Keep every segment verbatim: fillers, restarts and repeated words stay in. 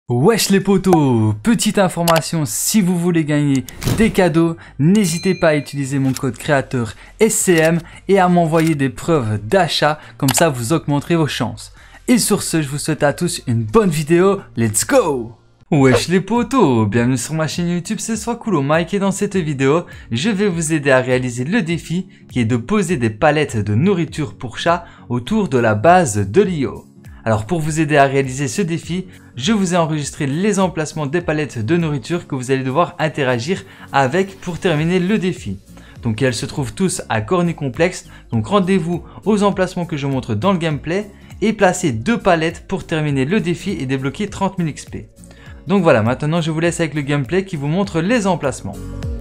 Wesh les potos, petite information, si vous voulez gagner des cadeaux, n'hésitez pas à utiliser mon code créateur S C M et à m'envoyer des preuves d'achat, comme ça vous augmenterez vos chances. Et sur ce, je vous souhaite à tous une bonne vidéo, let's go! Wesh les potos, bienvenue sur ma chaîne YouTube, c'est Swakulo Mike et dans cette vidéo, je vais vous aider à réaliser le défi qui est de poser des palettes de nourriture pour chat autour de la base de l'I O. Alors pour vous aider à réaliser ce défi, je vous ai enregistré les emplacements des palettes de nourriture que vous allez devoir interagir avec pour terminer le défi. Donc elles se trouvent tous à Corny Complex, donc rendez-vous aux emplacements que je montre dans le gameplay et placez deux palettes pour terminer le défi et débloquer trente mille X P. Donc voilà, maintenant je vous laisse avec le gameplay qui vous montre les emplacements.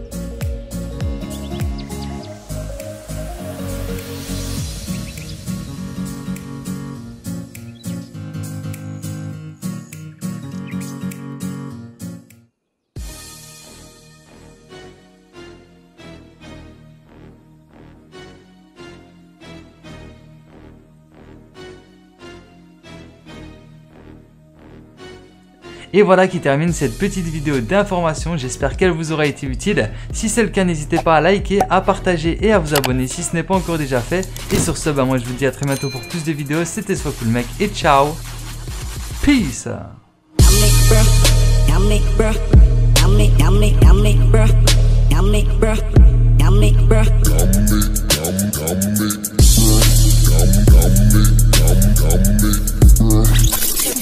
Et voilà qui termine cette petite vidéo d'information, j'espère qu'elle vous aura été utile. Si c'est le cas, n'hésitez pas à liker, à partager et à vous abonner si ce n'est pas encore déjà fait. Et sur ce, bah moi je vous dis à très bientôt pour plus de vidéos, c'était Swakulo Mec et ciao. Peace.